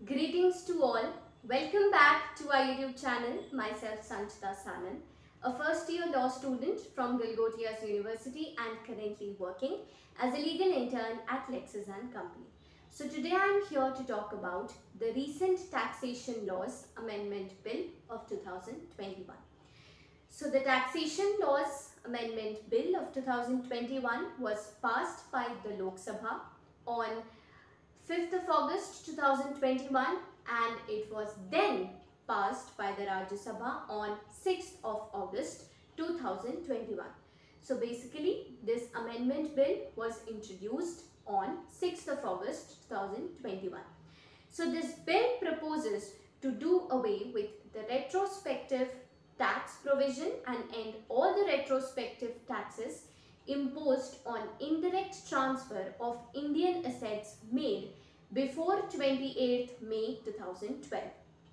Greetings to all. Welcome back to our YouTube channel. Myself Sanchita Sanan, a first year law student from Galgotias University and currently working as a legal intern at Lexis & Company. So today I am here to talk about the recent Taxation Laws Amendment Bill of 2021. So the Taxation Laws Amendment Bill of 2021 was passed by the Lok Sabha on 5th of August 2021 and it was then passed by the Rajya Sabha on 6th of August 2021. So basically this amendment bill was introduced on 6th of August 2021. So this bill proposes to do away with the retrospective tax provision and end all the retrospective taxes imposed on indirect transfer of Indian assets made before 28th May 2012.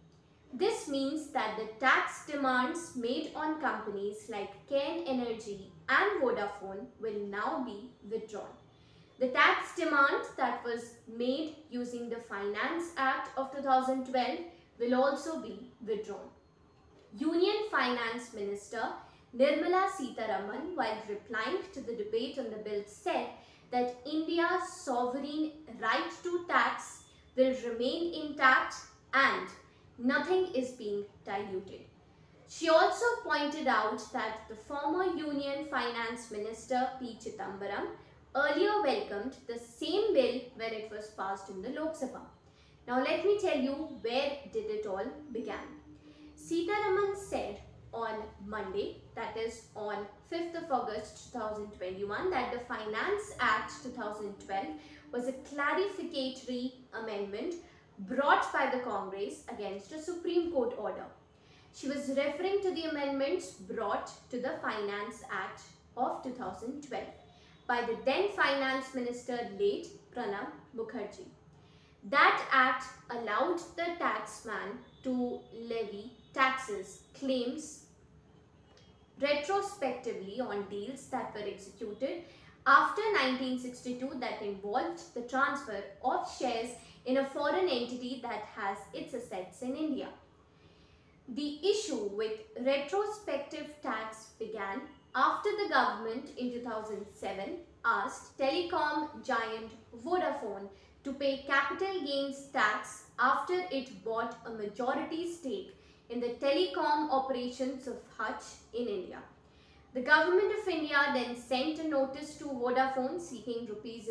This means that the tax demands made on companies like Cairn Energy and Vodafone will now be withdrawn. The tax demand that was made using the Finance Act of 2012 will also be withdrawn. Union Finance Minister Nirmala Sitharaman, while replying to the debate on the bill, said that India's sovereign right to tax will remain intact and nothing is being diluted. She also pointed out that the former Union Finance Minister P. Chidambaram earlier welcomed the same bill when it was passed in the Lok Sabha. Now let me tell you where did it all began. Sitharaman said on Monday, that is on 5th of August 2021, that the Finance Act 2012 was a clarificatory amendment brought by the Congress against a Supreme Court order. She was referring to the amendments brought to the Finance Act of 2012 by the then Finance Minister late Pranab Mukherjee. That act allowed the taxman to levy taxes, claims retrospectively on deals that were executed after 1962 that involved the transfer of shares in a foreign entity that has its assets in India. The issue with retrospective tax began after the government in 2007 asked telecom giant Vodafone to pay capital gains tax after it bought a majority stake in the telecom operations of Hutch in India. The Government of India then sent a notice to Vodafone seeking rupees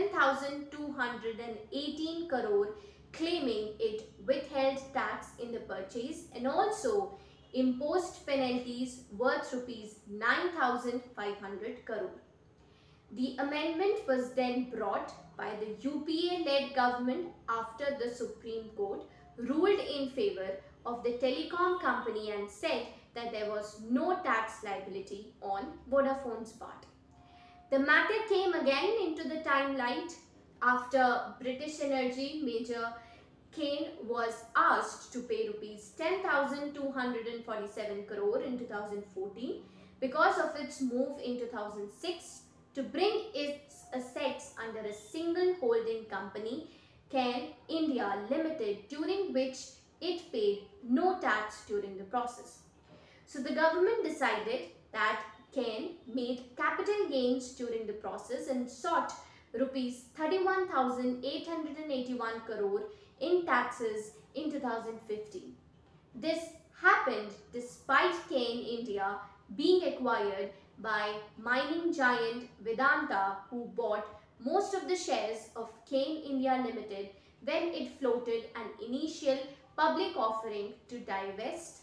11,218 crore, claiming it withheld tax in the purchase and also imposed penalties worth rupees 9,500 crore. The amendment was then brought by the UPA-led government after the Supreme Court ruled in favor of the telecom company and said that there was no tax liability on Vodafone's part. The matter came again into the limelight after British Energy Major Cairn was asked to pay rupees 10,247 crore in 2014 because of its move in 2006 to bring its assets under a single holding company, Cairn India Limited, during which it paid no tax during the process. So the government decided that Cairn made capital gains during the process and sought rupees 31,881 crore in taxes in 2015. This happened despite Cairn India being acquired by mining giant Vedanta, who bought most of the shares of Cairn India Limited when it floated an initial public offering to divest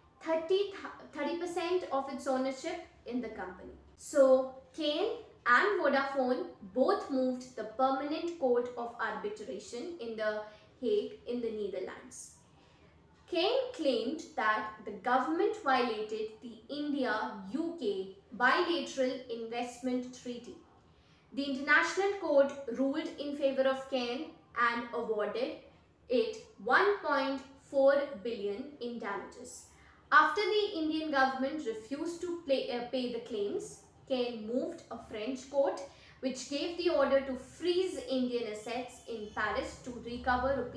30% of its ownership in the company. So Cairn and Vodafone both moved the Permanent Court of Arbitration in The Hague in the Netherlands. Cairn claimed that the government violated the India-UK bilateral investment treaty. The International Court ruled in favor of Cairn and awarded it 1.4 billion in damages. After the Indian government refused to pay the claims, Cairn moved a French court which gave the order to freeze Indian assets in Paris to recover rupees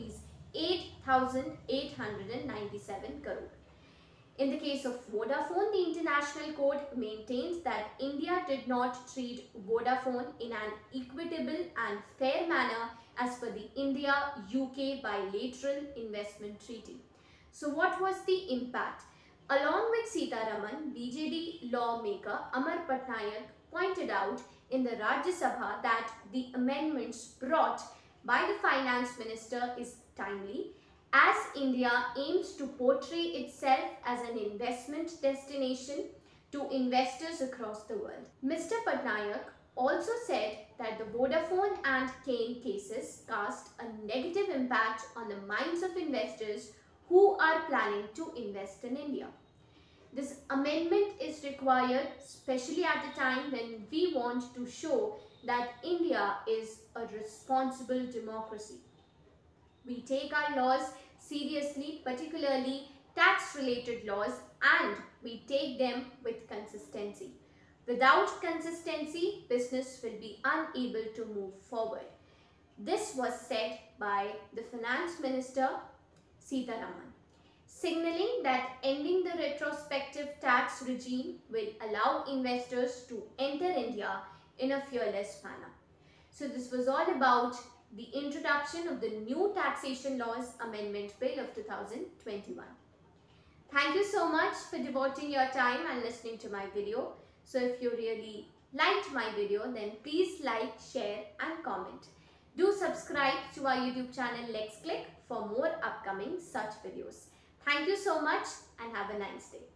8,897 crore. In the case of Vodafone, the international court maintains that India did not treat Vodafone in an equitable and fair manner as per the India-UK bilateral investment treaty. So what was the impact? Along with Sitharaman, BJD lawmaker Amar Patnaik pointed out in the Rajya Sabha that the amendments brought by the finance minister is timely, as India aims to portray itself as an investment destination to investors across the world. Mr. Patnaik also said that the Vodafone and Kane cases cast a negative impact on the minds of investors who are planning to invest in India. This amendment is required especially at a time when we want to show that India is a responsible democracy. We take our laws seriously, particularly tax-related laws, and we take them with consistency. Without consistency, business will be unable to move forward. This was said by the Finance Minister Sitharaman, signaling that ending the retrospective tax regime will allow investors to enter India in a fearless manner. So this was all about the introduction of the new taxation laws amendment bill of 2021. Thank you so much for devoting your time and listening to my video. So if you really liked my video, then please like, share and comment. Do subscribe to our YouTube channel Let's Click for more upcoming such videos. Thank you so much and have a nice day.